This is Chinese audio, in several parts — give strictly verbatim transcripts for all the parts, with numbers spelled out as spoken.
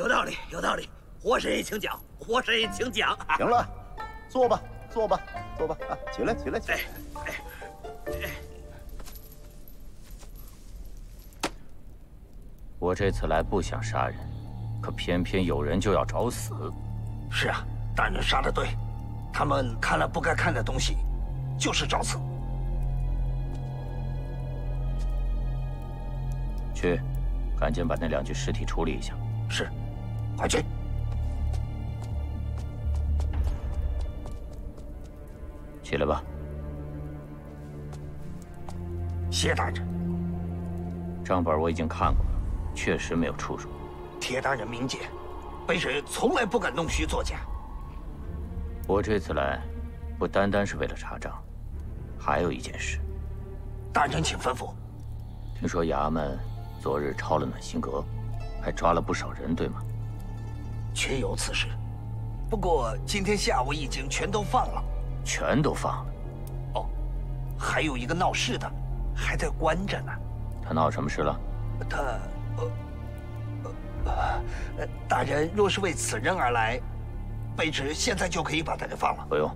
有道理，有道理。活神爷请讲，活神爷请讲。 行了，坐吧，坐吧，坐吧，啊，起来，起来，起来。 哎哎哎！ 我这次来不想杀人，可偏偏有人就要找死。 是啊，大人杀得对，他们看了不该看的东西，就是找死。 去，赶紧把那两具尸体处理一下。 是，快去。 起来吧。 谢大人。 账本我已经看过了，确实没有出入。 铁大人明鉴，卑职从来不敢弄虚作假。 我这次来，不单单是为了查账，还有一件事。 大人请吩咐。 听说衙门昨日抄了暖心阁，还抓了不少人，对吗？ 确有此事，不过今天下午已经全都放了。 全都放了？ 哦，还有一个闹事的，还在关着呢。 他闹什么事了？ 他，呃，呃，呃，大人若是为此人而来，卑职现在就可以把他给放了。 不用。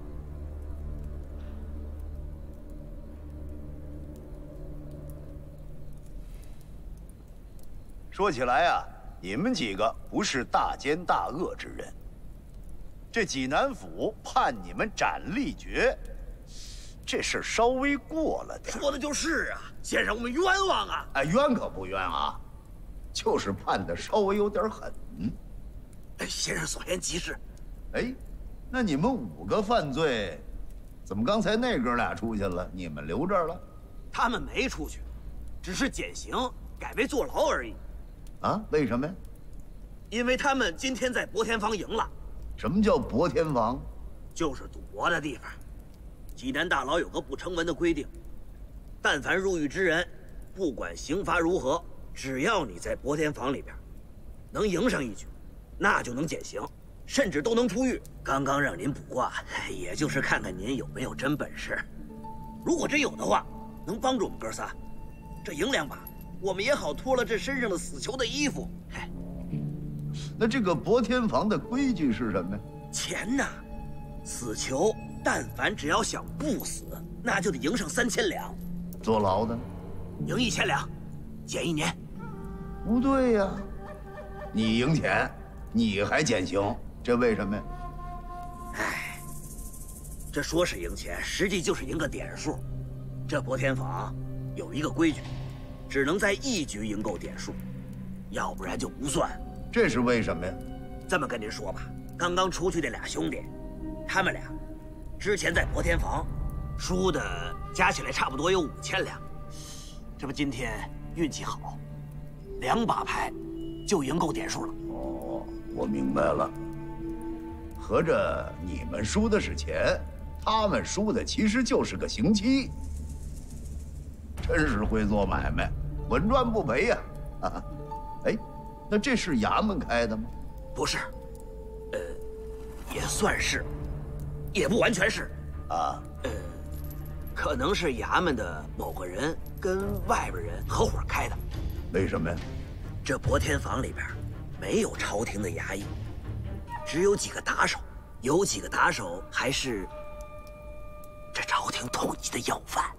说起来啊，你们几个不是大奸大恶之人。这济南府判你们斩立决，这事稍微过了点。 说的就是啊，先生，我们冤枉啊！ 哎，冤可不冤啊，就是判的稍微有点狠。 哎，先生所言极是。 哎，那你们五个犯罪，怎么刚才那哥俩出去了，你们留这儿了？ 他们没出去，只是减刑，改为坐牢而已。 啊？为什么呀？ 因为他们今天在博天坊赢了。 什么叫博天坊？ 就是赌博的地方。济南大牢有个不成文的规定，但凡入狱之人，不管刑罚如何，只要你在博天坊里边能赢上一局，那就能减刑，甚至都能出狱。刚刚让您卜卦，也就是看看您有没有真本事。如果真有的话，能帮助我们哥仨，这赢两把，我们也好脱了这身上的死囚的衣服。嘿。 那这个博天坊的规矩是什么呀？ 钱呐，死囚但凡只要想不死，那就得赢上三千两。 坐牢的， 赢一千两，减一年。 不对呀，你赢钱，你还减刑，这为什么呀？ 哎，这说是赢钱，实际就是赢个点数。这博天坊有一个规矩，只能在一局赢够点数，要不然就不算。 这是为什么呀？ 这么跟您说吧，刚刚出去这俩兄弟，他们俩之前在博天坊输的加起来差不多有五千两，这不今天运气好，两把牌就赢够点数了。 哦，我明白了。合着你们输的是钱，他们输的其实就是个刑期。真是会做买卖，稳赚不赔呀！啊，哎。那这是衙门开的吗？ 不是，呃，也算是，也不完全是。 啊， 呃，可能是衙门的某个人跟外边人合伙开的。 为什么呀？ 这博天坊里边没有朝廷的衙役，只有几个打手，有几个打手还是这朝廷统一的要犯。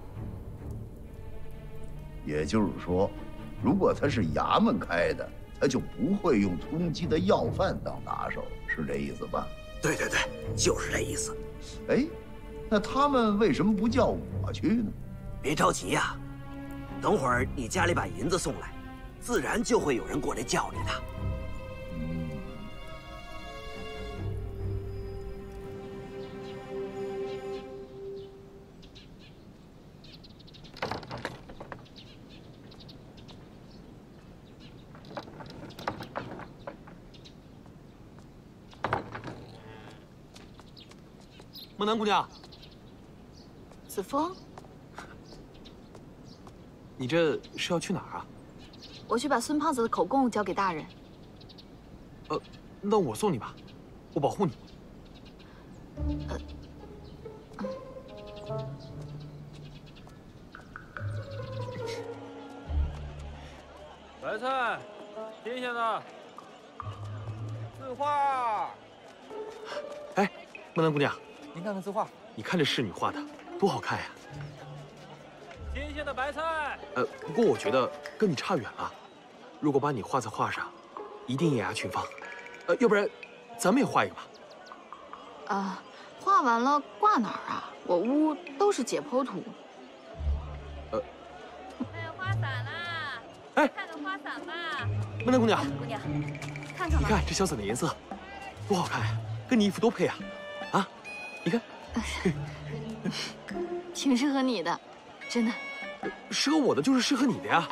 也就是说，如果他是衙门开的，他就不会用通缉的要犯当打手，是这意思吧？ 对对对，就是这意思。 哎，那他们为什么不叫我去呢？ 别着急呀，等会儿你家里把银子送来，自然就会有人过来叫你的。 嗯。 梦楠姑娘， 子枫， 你这是要去哪儿啊？ 我去把孙胖子的口供交给大人。 呃，那我送你吧，我保护你。 呃， 白菜，新鲜的。 画。 哎，梦楠姑娘， 您看看字画， 你看这仕女画的多好看呀！ 新鲜的白菜。 呃，不过我觉得跟你差远了。如果把你画在画上，一定艳压群芳。呃，要不然，咱们也画一个吧。 啊，画完了挂哪儿啊？我屋都是解剖图。 呃， 还有花伞啦！ 哎， 看看花伞吧。 梦楠姑娘， 姑娘，看看吧。 你看这小伞的颜色，多好看呀，跟你衣服多配啊！啊，你看， 挺适合你的，真的。 适合我的就是适合你的呀。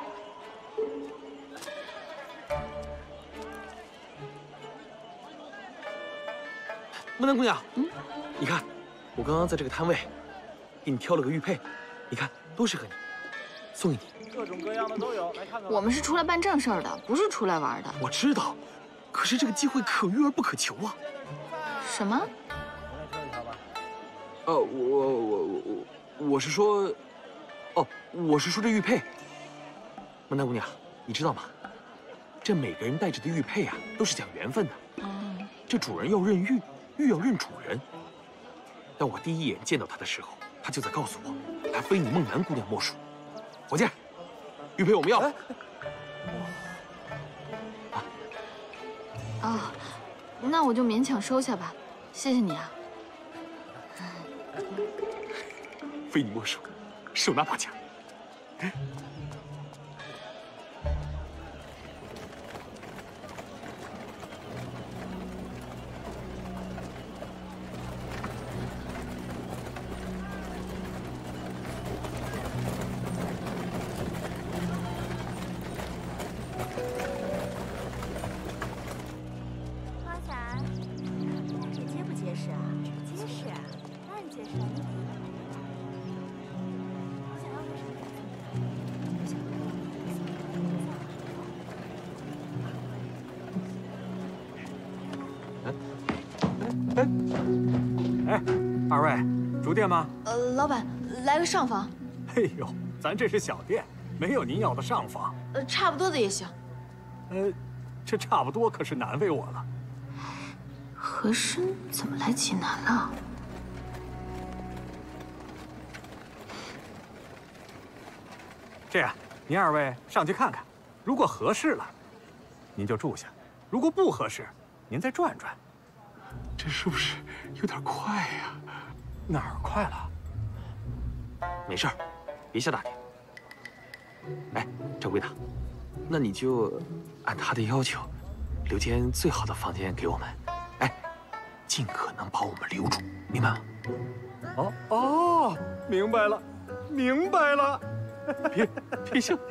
梦楠姑娘，嗯，你看，我刚刚在这个摊位给你挑了个玉佩，你看多适合你，送给你。 各种各样的都有，来看看。 我们是出来办正事儿的，不是出来玩的。 我知道，可是这个机会可遇而不可求啊。 什么？ 我来挑一条吧。 呃，我我我我我是说，哦，我是说这玉佩。梦楠姑娘，你知道吗？这每个人戴着的玉佩啊，都是讲缘分的。嗯。这主人要认玉，玉要认主人。当我第一眼见到他的时候，他就在告诉我，他非你梦楠姑娘莫属。伙计，玉佩我们要。哎啊。啊，那我就勉强收下吧，谢谢你啊。 非你莫属，手拿把掐。 花伞，这结不结实啊？结实啊，当然结实了。你想要个什么颜色？哎，二位，住店吗？ 呃，老板，来个上房。 哎呦，咱这是小店，没有您要的上房。 呃，差不多的也行。 呃，这差不多可是难为我了。 和珅怎么来济南了？ 这样，您二位上去看看，如果合适了，您就住下；如果不合适，您再转转。 这是不是有点快呀？ 哪儿快了？ 没事儿，别瞎打听。哎，掌柜的，那你就按他的要求，留间最好的房间给我们。哎，尽可能把我们留住，明白吗？ 哦哦，明白了，明白了。 别别笑。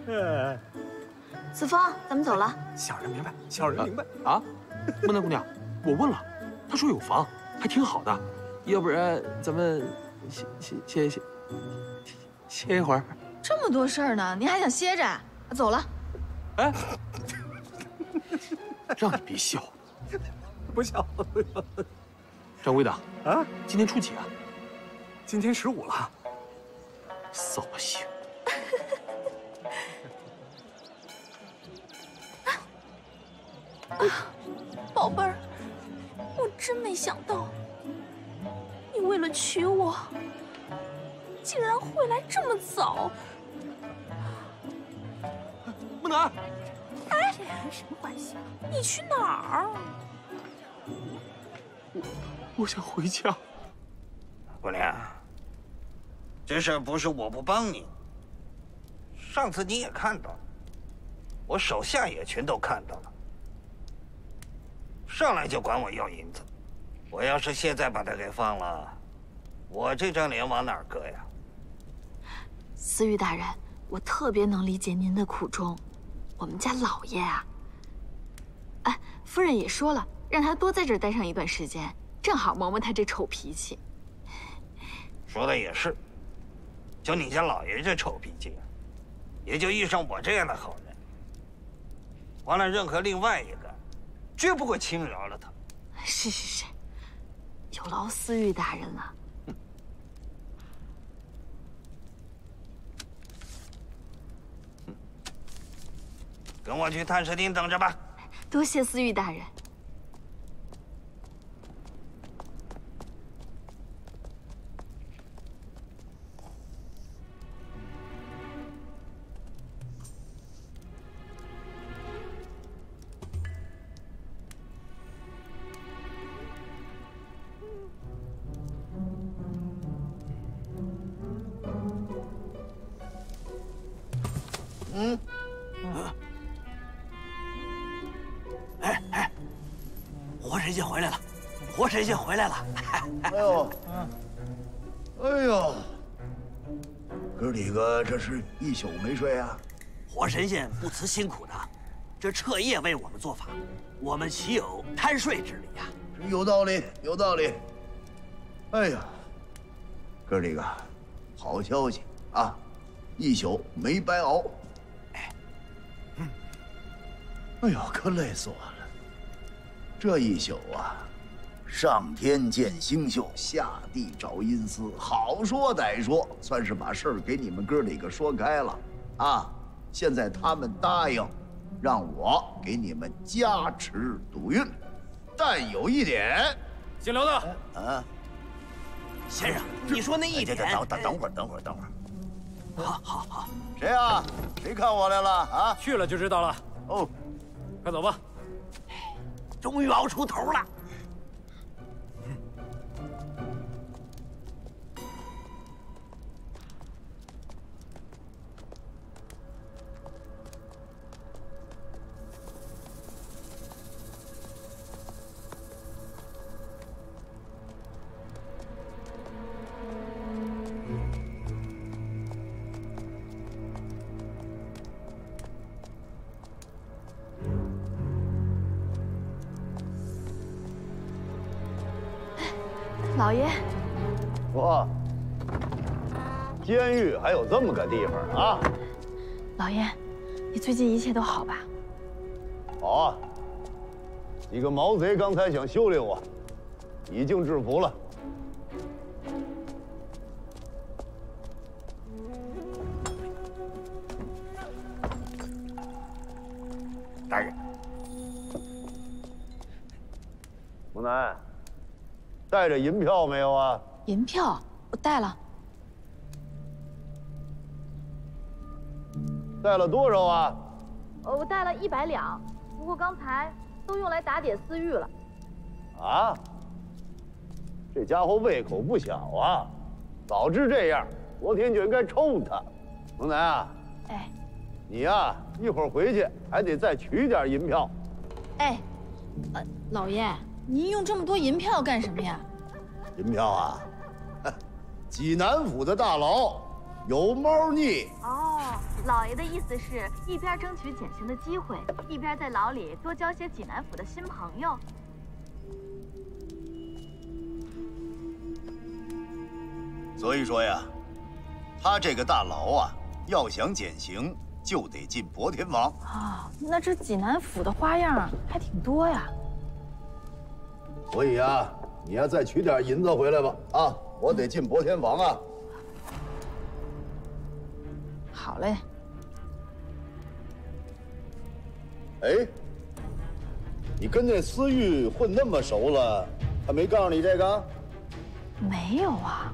子枫，咱们走了。 小人明白，小人明白。 啊，梦楠姑娘，我问了，他说有房，还挺好的。要不然咱们歇歇歇歇歇一会儿。 这么多事儿呢，你还想歇着？走了。 哎，让你别笑。 不笑。 掌柜的啊， 今天初几啊？ 今天十五了。 扫把星。 宝贝儿，我真没想到，你为了娶我，竟然会来这么早。 梦楠， 哎，这俩人什么关系？你去哪儿？ 我我想回家。 姑娘，这事儿不是我不帮你。上次你也看到了，我手下也全都看到了。上来就管我要银子，我要是现在把他给放了，我这张脸往哪儿搁呀？ 思玉大人，我特别能理解您的苦衷。我们家老爷啊，哎，夫人也说了，让他多在这儿待上一段时间，正好磨磨他这臭脾气。 说的也是，就你家老爷这臭脾气，也就遇上我这样的好人。换了任何另外一个，绝不会轻饶了他。 是是是，有劳思玉大人了。 跟我去探视厅等着吧。 多谢思玉大人。 嗯。哎哎，活神仙回来了，活神仙回来了！ 哎呦，哎呦，哥几个这是一宿没睡啊？ 活神仙不辞辛苦的，这彻夜为我们做法，我们岂有贪睡之理呀？ 有道理，有道理。哎呀，哥几个，好消息啊！一宿没白熬。哎，嗯，哎呦，可累死我了！这一宿啊，上天见星宿，下地找阴司，好说歹说，算是把事儿给你们哥几个说开了啊！现在他们答应让我给你们加持赌运，但有一点， 姓刘的啊， 先生，你说那一点， 等等等会儿，等会儿，等会儿。 好，好，好。 谁啊？谁看我来了啊？ 去了就知道了。 哦， 快走吧。 终于熬出头了。 老爷， 哇，监狱还有这么个地方啊！ 老爷，你最近一切都好吧？ 好啊，几个毛贼刚才想修理我，已经制服了。 大人， 木南，带着银票没有啊？ 银票我带了， 带了多少啊？ 呃，我带了一百两，不过刚才都用来打点私欲了。 啊，这家伙胃口不小啊！早知这样，昨天就应该抽他。木南啊， 哎， 你呀、啊，一会儿回去还得再取点银票。 哎，呃，老爷，您用这么多银票干什么呀？ 银票啊，济南府的大牢有猫腻。 哦，老爷的意思是一边争取减刑的机会，一边在牢里多交些济南府的新朋友。 所以说呀，他这个大牢啊，要想减刑，就得进博天王。 啊，那这济南府的花样还挺多呀。 所以啊，你呀再取点银子回来吧。啊，我得进博天王啊。 好嘞。 哎，你跟那思玉混那么熟了，他没告诉你这个？ 没有啊。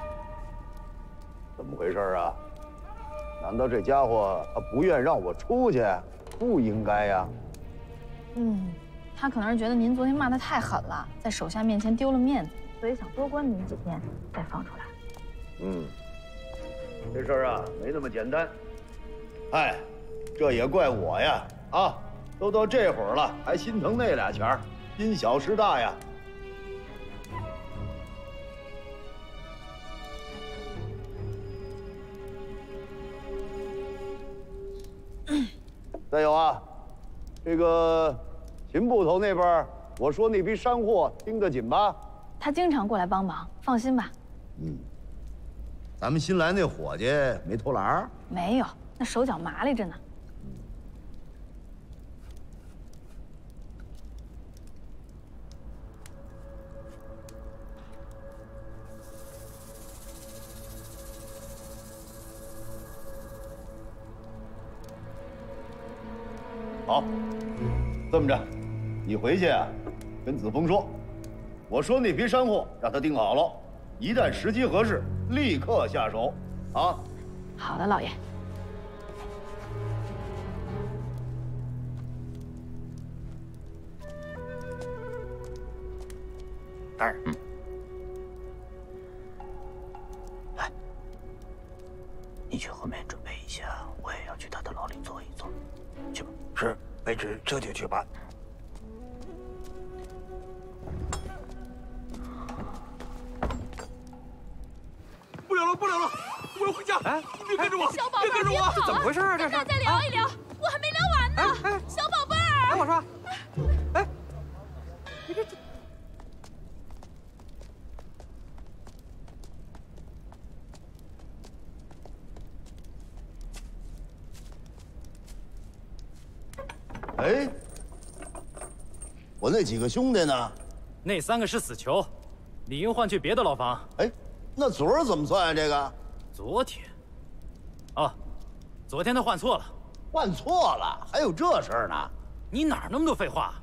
怎么回事啊？难道这家伙他不愿让我出去？不应该呀。 嗯，他可能是觉得您昨天骂他太狠了，在手下面前丢了面子，所以想多关您几天再放出来。 嗯，这事儿啊没那么简单。哎，这也怪我呀！啊，都到这会儿了，还心疼那俩钱儿，因小失大呀。再有啊，这个秦捕头那边，我说那批山货盯得紧吧？ 他经常过来帮忙，放心吧。 嗯，咱们新来那伙计没偷懒儿？ 没有，那手脚麻利着呢。 好，这么着，你回去啊，跟子枫说，我说那批山货让他盯好了，一旦时机合适，立刻下手，啊。 好的，老爷。 大人， 嗯， 来，你去后面准备一下我也要去他的牢里坐一坐。去吧。 是，卑职这就去办。 不了了，不了了，我要回家！哎，别跟着我， 小宝贝儿， 别跟着我！ 这怎么回事啊？这是？ 咱再聊一聊，我还没聊完呢。 哎哎， 小宝贝儿， 哎，我说，哎，你这这。 哎，我那几个兄弟呢？ 那三个是死囚，理应换去别的牢房。 哎，那昨儿怎么算啊？这个？ 昨天。哦，昨天他换错了。 换错了？还有这事儿呢？ 你哪儿那么多废话？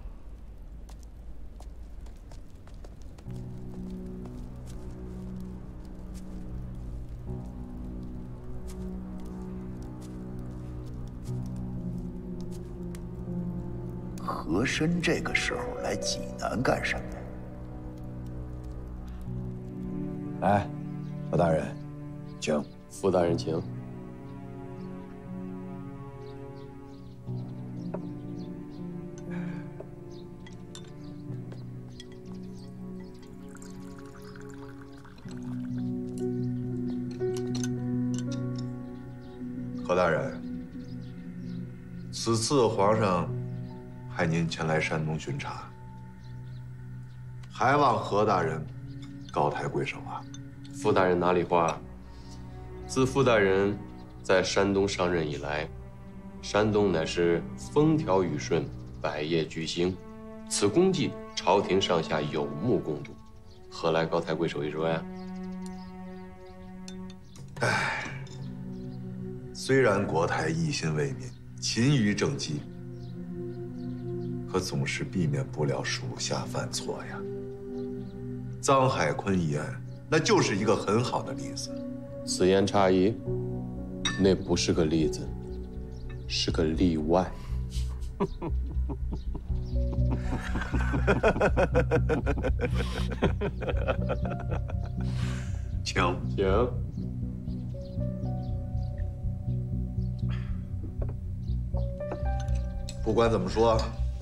和珅这个时候来济南干什么？ 来，何大人，请。 傅大人，请。 何大人，此次皇上派您前来山东巡查，还望何大人高抬贵手啊！ 傅大人哪里话？自傅大人在山东上任以来，山东乃是风调雨顺，百业俱兴，此功绩朝廷上下有目共睹，何来高抬贵手一说呀？ 唉，虽然国太一心为民，勤于政绩，可总是避免不了属下犯错呀。臧海坤一案，那就是一个很好的例子。 此言差矣，那不是个例子，是个例外。 请请。 不管怎么说，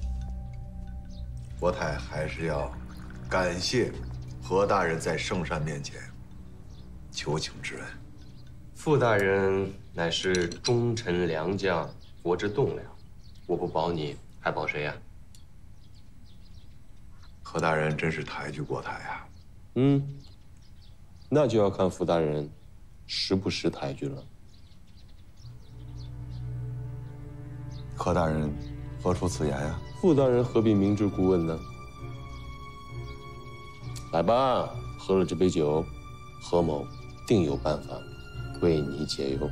国太还是要感谢何大人在圣上面前求情之恩。 傅大人乃是忠臣良将，国之栋梁，我不保你，还保谁呀？ 何大人真是抬举国太呀。 嗯，那就要看傅大人识不识抬举了。 何大人何出此言呀？ 傅大人何必明知故问呢？来吧，喝了这杯酒，何某定有办法为你解忧。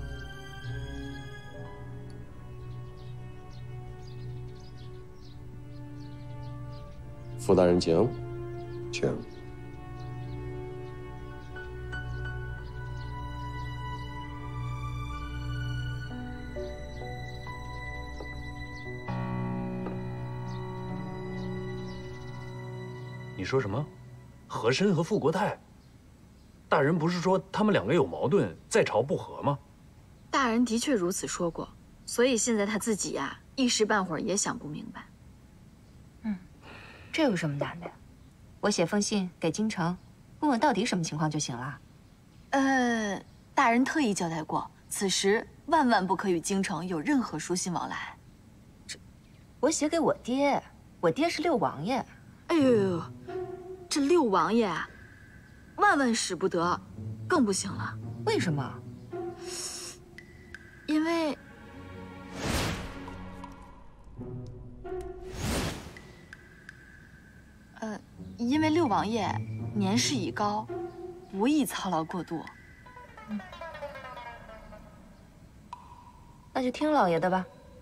傅大人，请， 请。 你说什么？和珅和傅国泰？大人不是说他们两个有矛盾，在朝不和吗？ 大人的确如此说过，所以现在他自己呀，一时半会儿也想不明白。 嗯，这有什么难的呀？我写封信给京城，问问到底什么情况就行了。 呃，大人特意交代过，此时万万不可与京城有任何书信往来。 这，我写给我爹，我爹是六王爷。 哎呦呦呦，这六王爷啊，万万使不得，更不行了。 为什么？ 因为，呃，因为六王爷年事已高，不宜操劳过度。 嗯，那就听老爷的吧。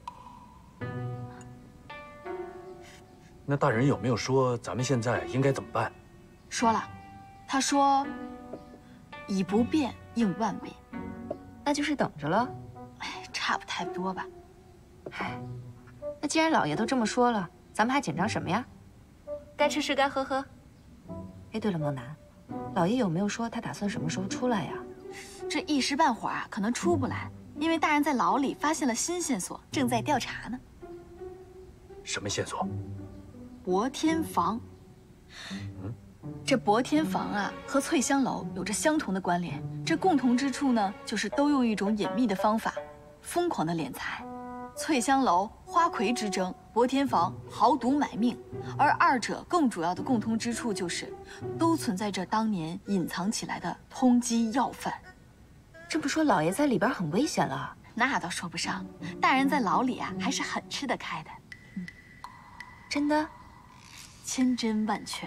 那大人有没有说咱们现在应该怎么办？ 说了，他说以不变应万变， 那就是等着了。 哎，差不太多吧。 唉，那既然老爷都这么说了，咱们还紧张什么呀？该吃吃，该喝喝。哎，对了，梦楠，老爷有没有说他打算什么时候出来呀？ 这一时半会儿啊，可能出不来，因为大人在牢里发现了新线索，正在调查呢。 什么线索？ 博天房。 嗯， 这博天房啊，和翠香楼有着相同的关联。这共同之处呢，就是都用一种隐秘的方法，疯狂的敛财。翠香楼花魁之争，博天房豪赌买命，而二者更主要的共通之处就是，都存在着当年隐藏起来的通缉要犯。 这么说，老爷在里边很危险了？ 那倒说不上，大人在牢里啊，还是很吃得开的。 嗯，真的， 千真万确。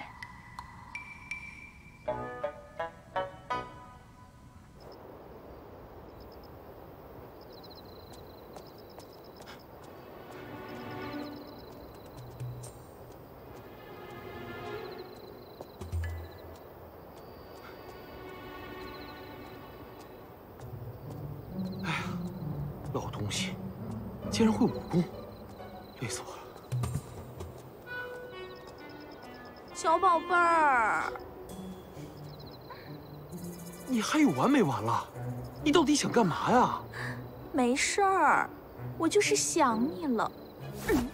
老东西，竟然会武功，累死我了！ 小宝贝儿， 你还有完没完了？你到底想干嘛呀？ 没事儿，我就是想你了。嗯。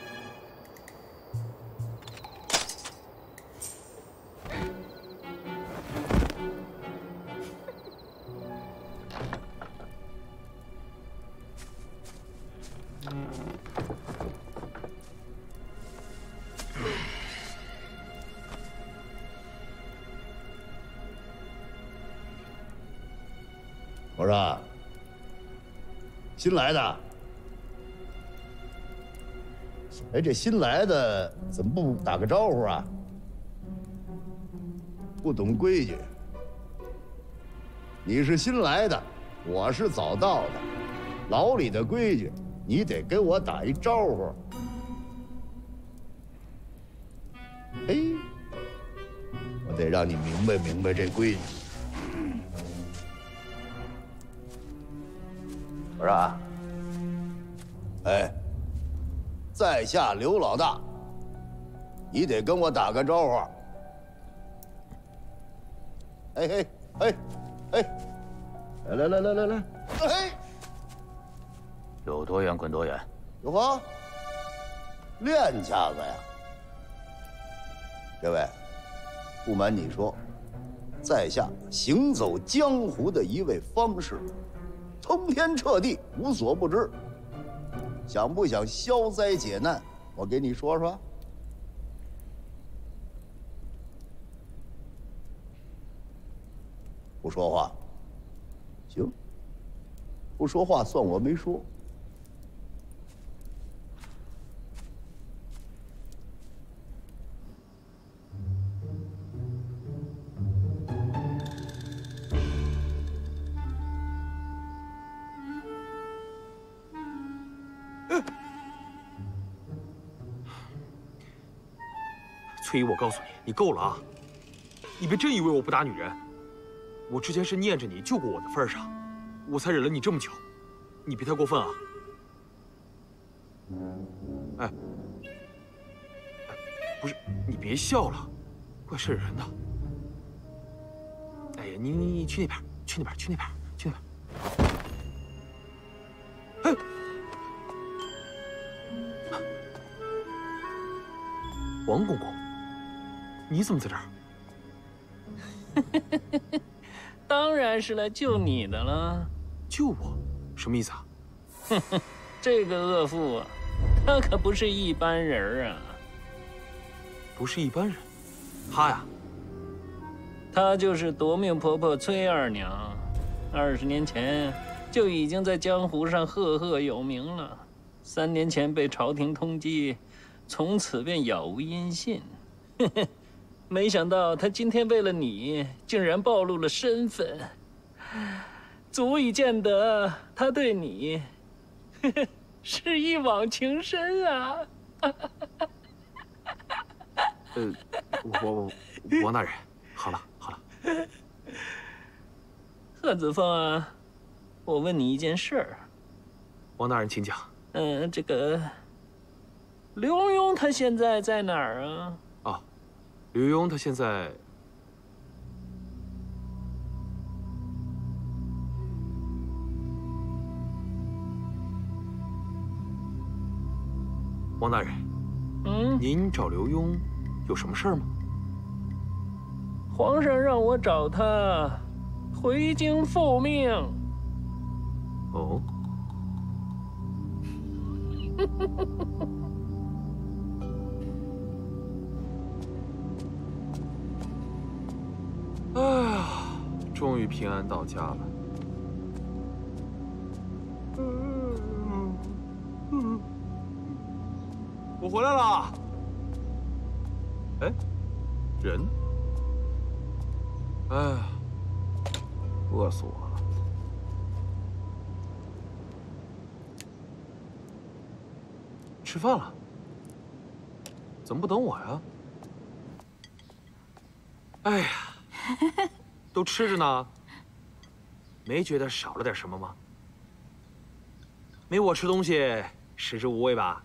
我说，新来的。哎，这新来的怎么不打个招呼啊？不懂规矩。你是新来的，我是早到的，牢里的规矩，你得给我打一招呼。哎，我得让你明白明白这规矩。我说啊，哎，在下刘老大，你得跟我打个招呼。哎嘿，哎，哎，来来来来来来，哎， 有多远滚多远。 哟呵，练家子呀！这位，不瞒你说，在下行走江湖的一位方士。通天彻地，无所不知。想不想消灾解难？我给你说说。不说话。行。不说话算我没说。 翠姨，我告诉你，你够了啊！你别真以为我不打女人。我之前是念着你救过我的份上，我才忍了你这么久。你别太过分啊！哎，不是，你别笑了，怪瘆人的。哎呀，你你你去那边，去那边，去那边，去那边。哎。王公公，你怎么在这儿？ 当然是来救你的了。 救我？什么意思啊？ 哼哼，这个恶妇啊，她可不是一般人啊。 不是一般人？她呀？ 她就是夺命婆婆崔二娘，二十年前就已经在江湖上赫赫有名了。三年前被朝廷通缉。从此便杳无音信，没想到他今天为了你，竟然暴露了身份，足以见得他对你是一往情深啊！ 呃，我我王大人，好了好了。 贺子凤啊，我问你一件事儿。 王大人，请讲。 嗯、呃，这个。刘墉他现在在哪儿啊？ 啊，刘墉他现在…… 王大人， 嗯， 您找刘墉有什么事儿吗？ 皇上让我找他回京复命。 哦。哎呀，终于平安到家了。我回来了。哎，人？哎呀，饿死我了。吃饭了？怎么不等我呀？哎呀，都吃着呢，没觉得少了点什么吗？没我吃东西，食之无味吧？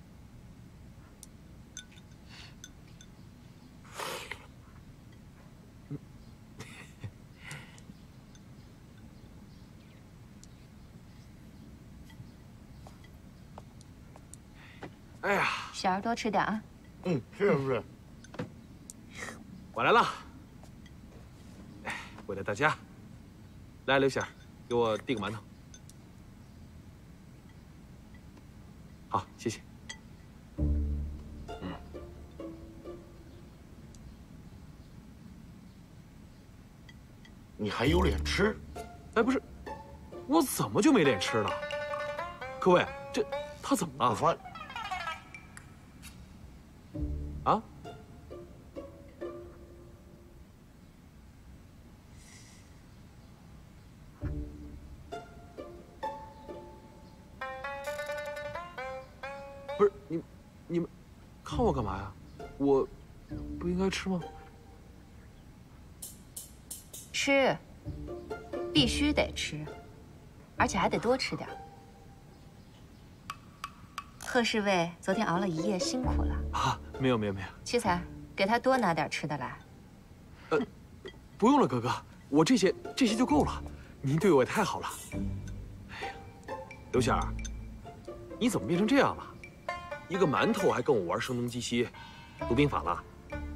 哎呀， 小儿多吃点啊。 嗯，是不是？ 我来了。哎，为了大家，来，刘显，给我递个馒头。好，谢谢。嗯， 你还有脸吃？ 哎，不是，我怎么就没脸吃了？各位，这他怎么了？ 饭。 啊？不是你，你们看我干嘛呀？我不应该吃吗？ 吃，必须得吃，而且还得多吃点。贺侍卫昨天熬了一夜，辛苦了啊！没有没有没有， 屈才，给他多拿点吃的来。 呃，不用了，哥哥，我这些这些就够了。您对我也太好了。哎呀，刘显儿，你怎么变成这样了？一个馒头还跟我玩声东击西，读兵法了？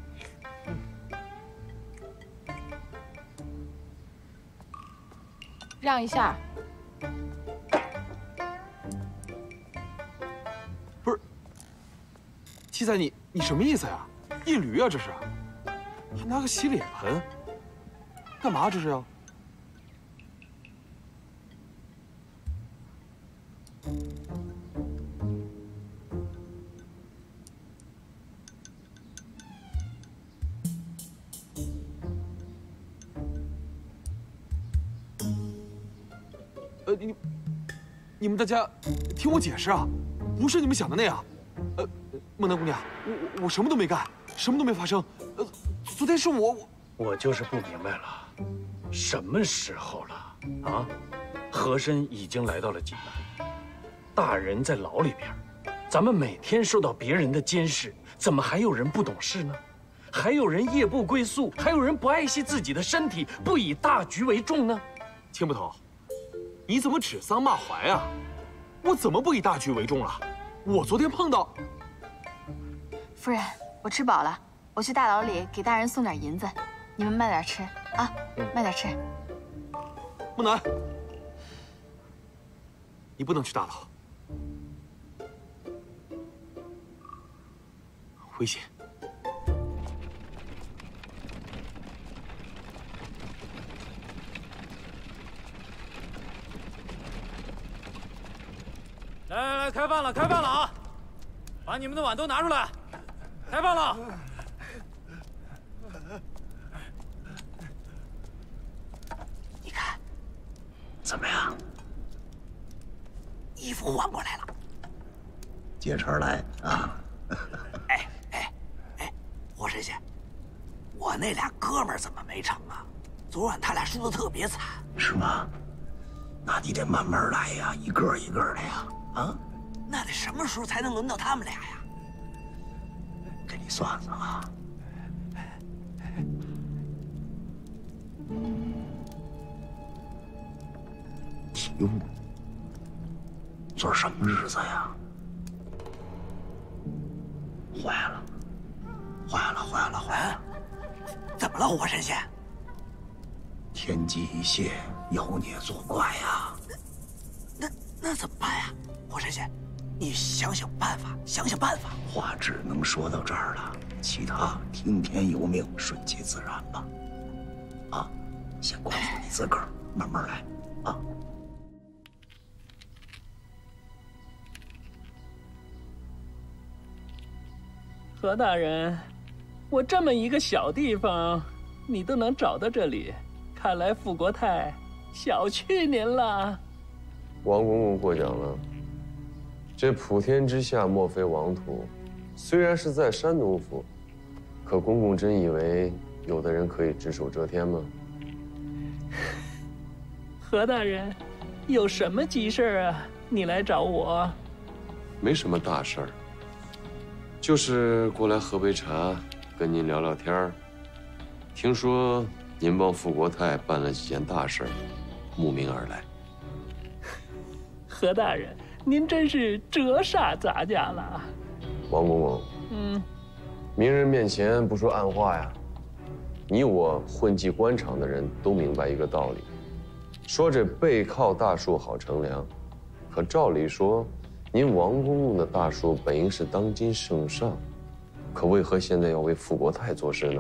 让一下。 不是，七仔，你你什么意思呀？一驴啊，这是？还拿个洗脸盆，干嘛这是要？呃，你你们大家听我解释啊，不是你们想的那样。呃，孟丹姑娘，我我什么都没干，什么都没发生。呃，昨天是我我我就是不明白了，什么时候了啊？和珅已经来到了济南，大人在牢里边，咱们每天受到别人的监视，怎么还有人不懂事呢？还有人夜不归宿，还有人不爱惜自己的身体，不以大局为重呢？ 青捕头，你怎么指桑骂槐啊？我怎么不以大局为重了？我昨天碰到夫人，我吃饱了，我去大牢里给大人送点银子，你们慢点吃啊，慢点吃。 木南，你不能去大牢，危险。 来来来，开饭了，开饭了啊！把你们的碗都拿出来，开饭了。 你看，怎么样？衣服换过来了。 接茬来啊！ 哎哎哎，活神仙，我那俩哥们儿怎么没成啊？昨晚他俩输得特别惨。 是吗？那你得慢慢来呀，一个一个的呀。啊， 那得什么时候才能轮到他们俩呀？ 给你算算啊。哟，这是什么日子呀？ 坏了，坏了，坏了，坏了！ 怎么了，火神仙？ 天机一泄，妖孽作怪呀！ 那那怎么办呀，火神仙？你想想办法，想想办法。 话只能说到这儿了，其他听天由命，顺其自然吧。啊，先管好你自个儿，慢慢来啊。 何大人，我这么一个小地方，你都能找到这里，看来傅国泰小觑您了。 王公公过奖了。这普天之下莫非王土，虽然是在山东府，可公公真以为有的人可以只手遮天吗？ 何大人，有什么急事啊？你来找我？ 没什么大事儿，就是过来喝杯茶，跟您聊聊天儿。听说您帮傅国泰办了几件大事儿，慕名而来。 何大人，您真是折煞咱家了。 王公公， 嗯， 明人面前不说暗话呀。你我混迹官场的人都明白一个道理，说这背靠大树好乘凉，可照理说，您王公公的大树本应是当今圣上，可为何现在要为傅国泰做事呢？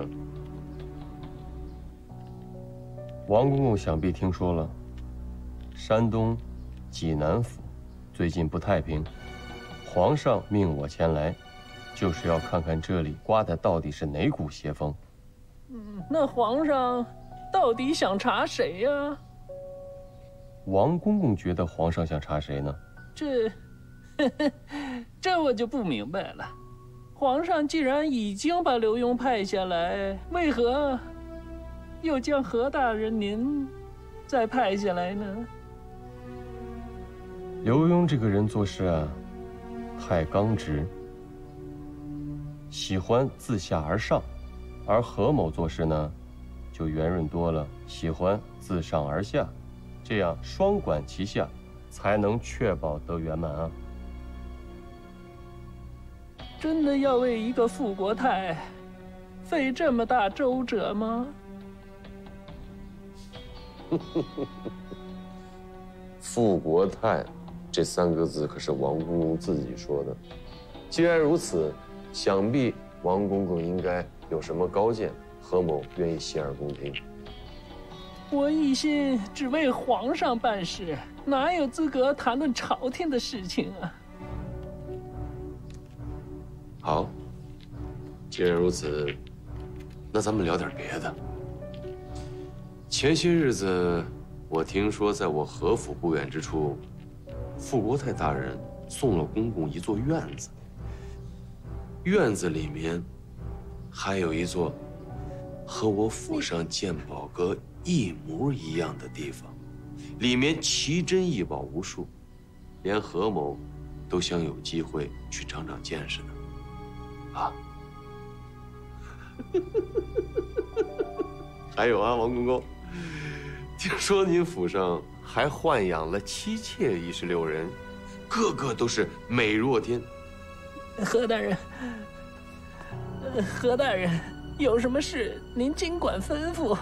王公公想必听说了，山东济南府最近不太平，皇上命我前来，就是要看看这里刮的到底是哪股邪风。 嗯，那皇上到底想查谁呀？ 王公公觉得皇上想查谁呢？ 这，呵呵，这我就不明白了。皇上既然已经把刘墉派下来，为何又将何大人您再派下来呢？ 刘墉这个人做事啊，太刚直，喜欢自下而上；而何某做事呢，就圆润多了，喜欢自上而下，这样双管齐下，才能确保得圆满啊。 真的要为一个傅国泰费这么大周折吗？ 傅国泰这三个字可是王公公自己说的。既然如此，想必王公公应该有什么高见，何某愿意洗耳恭听。 我一心只为皇上办事，哪有资格谈论朝廷的事情啊？ 好，既然如此，那咱们聊点别的。前些日子，我听说在我何府不远之处，傅国泰大人送了公公一座院子。院子里面还有一座和我府上鉴宝阁一模一样的地方，里面奇珍异宝无数，连何某都想有机会去长长见识呢。啊！还有啊，王公公，听说您府上还豢养了妻妾一十六人，个个都是美若天。 何大人，呃，何大人，有什么事您尽管吩咐。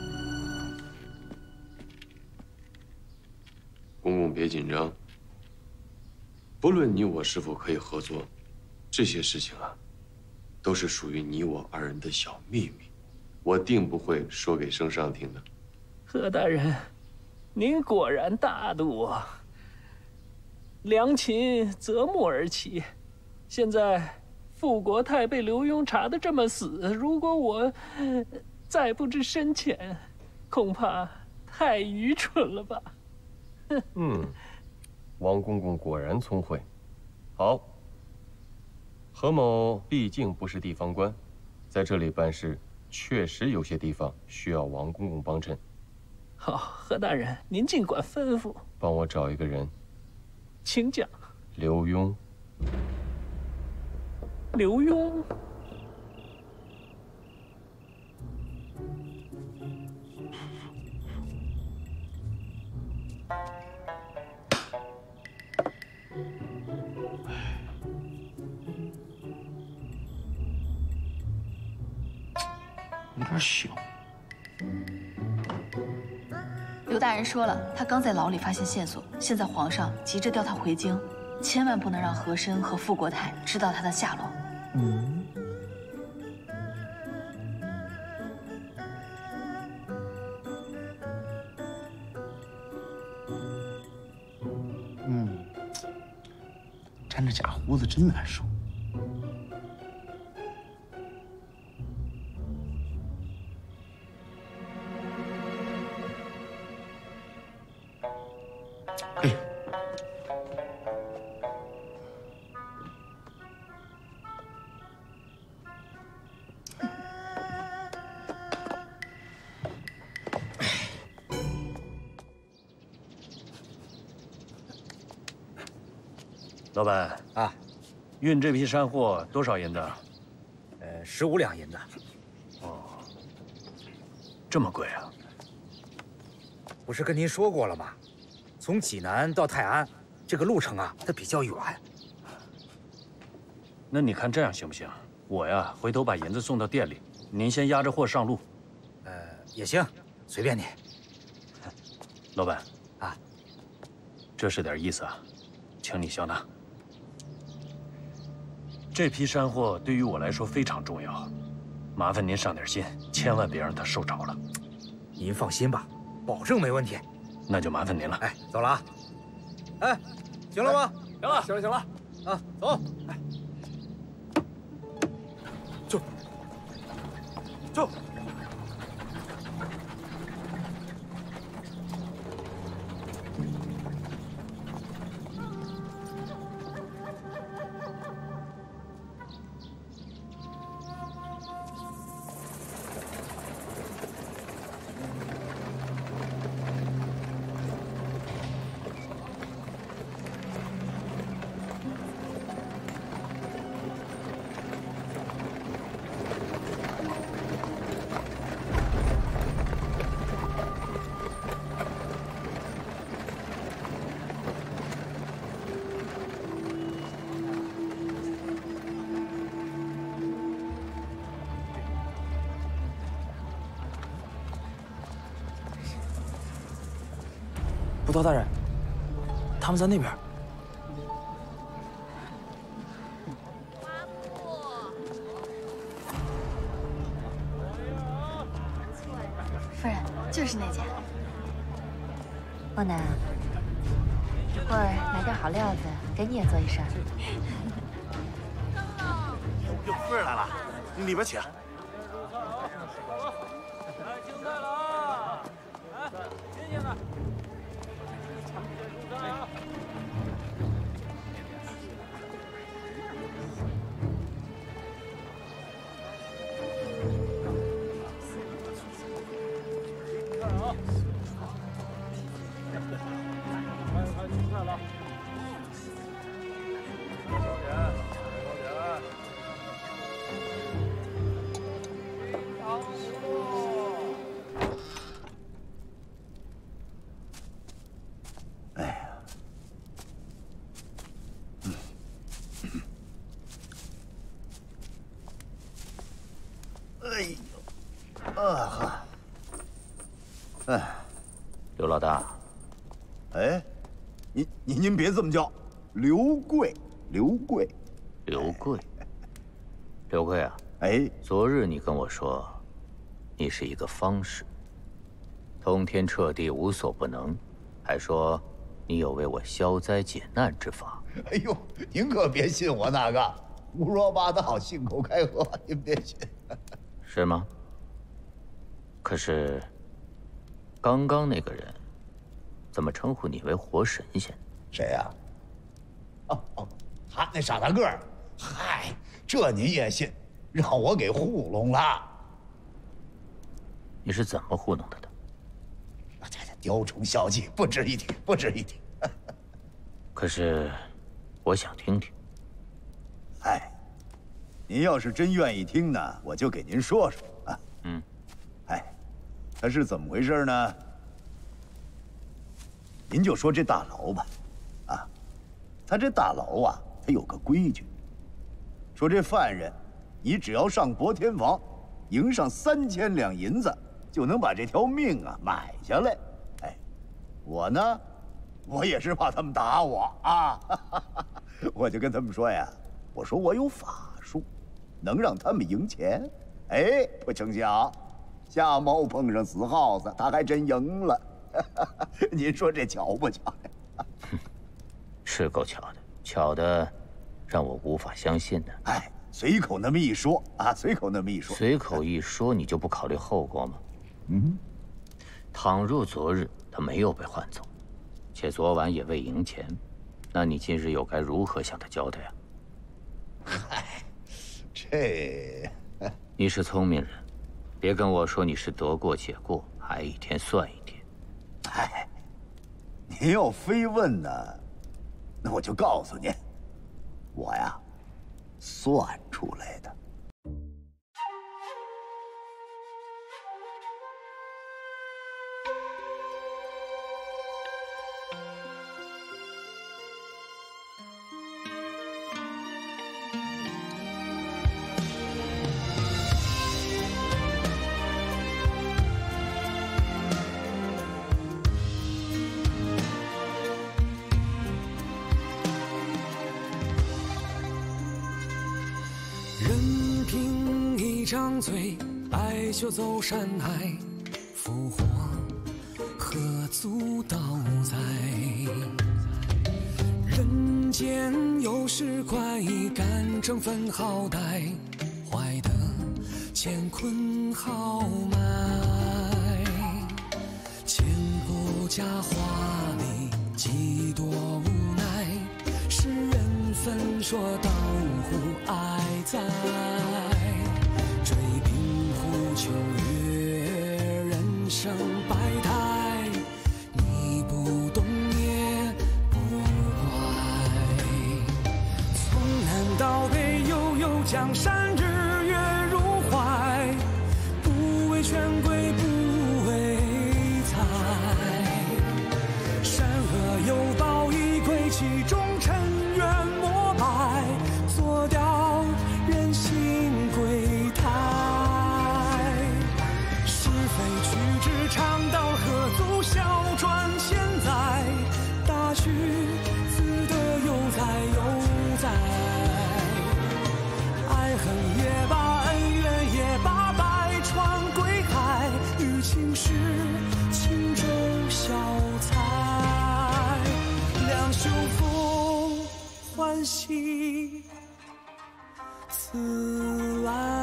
公公别紧张，不论你我是否可以合作，这些事情啊，都是属于你我二人的小秘密，我定不会说给圣上听的。 何大人，您果然大度啊！良禽择木而栖，现在傅国泰被刘墉查得这么死，如果我再不知深浅，恐怕太愚蠢了吧？ 嗯，王公公果然聪慧。好，何某毕竟不是地方官，在这里办事确实有些地方需要王公公帮衬。 好，何大人，您尽管吩咐。 帮我找一个人。 请讲。 刘墉。 刘墉。 点小。 刘大人说了，他刚在牢里发现线索，现在皇上急着调他回京，千万不能让和珅和傅国泰知道他的下落。 嗯。嗯，沾着假胡子真难受。 嘿， 老板啊，运这批山货多少银子？ 呃，十五两银子。 哦，这么贵啊？ 不是跟您说过了吗？ 从济南到泰安，这个路程啊，它比较远。 那你看这样行不行？我呀，回头把银子送到店里，您先押着货上路。 呃，也行，随便你。 老板啊， 这是点意思啊，请你笑纳。这批山货对于我来说非常重要，麻烦您上点心，千万别让他受着了。 您放心吧，保证没问题。 那就麻烦您了。 哎，走了啊！哎，行了吗？ 行了，行了，行了。 啊，走。哎， 走，走。不刀大人，他们在那边。 夫人，就是那家。 莫南，一会儿买点好料子，给你也做一身。 有夫人来了，你里边请。 青菜了啊！来，新鲜的。看啊！快看青菜了。多少钱？多少钱？糖葫芦。 哎呀，嗯，哎呦，啊哈，哎， 刘老大， 哎，您您您别这么叫，刘贵，刘贵， 刘贵，刘贵啊， 哎， 昨日你跟我说，你是一个方士，通天彻地，无所不能，还说。 你有为我消灾解难之法？ 哎呦，您可别信我那个胡说八道、信口开河，您别信。 是吗？可是，刚刚那个人，怎么称呼你为活神仙？ 谁呀？哦哦，他那傻大个儿。嗨，这您也信？让我给糊弄了。 你是怎么糊弄他的？ 这这雕虫小技，不值一提，不值一提。 可是，我想听听。 哎，您要是真愿意听呢，我就给您说说啊。 嗯。 哎，他是怎么回事呢？您就说这大牢吧，啊，他这大牢啊，他有个规矩，说这犯人，你只要上薄天房， 赢上三千两银子，就能把这条命啊买下来。哎，我呢，我也是怕他们打我啊，我就跟他们说呀，我说我有法术，能让他们赢钱。哎，不成想，瞎猫碰上死耗子，他还真赢了。您说这巧不巧呀？ 是够巧的，巧的让我无法相信呢。 哎，随口那么一说啊，随口那么一说， 随口一说，你就不考虑后果吗？ 嗯， 倘若昨日他没有被换走，且昨晚也未赢钱，那你今日又该如何向他交代啊？ 嗨，这你是聪明人，别跟我说你是得过且过，挨一天算一天。 哎，您要非问呢，那我就告诉您，我呀，算出来的。 张嘴，白袖走山海，复活何足道哉？人间有时快意，敢争分好歹，坏得乾坤豪迈。千古佳话里，几多无奈，是缘分说到乎爱在。秋月，人生百态，你不懂也不怪。从南到北，悠悠江山，日月如怀，不为权贵，不为财。善恶有报，以归其中，尘缘膜拜，做掉人心归台。长道何足小转千载，大曲自得悠哉悠哉。爱恨也罢，恩怨也罢，百川归海，与情是轻舟小菜。两袖风欢喜自来。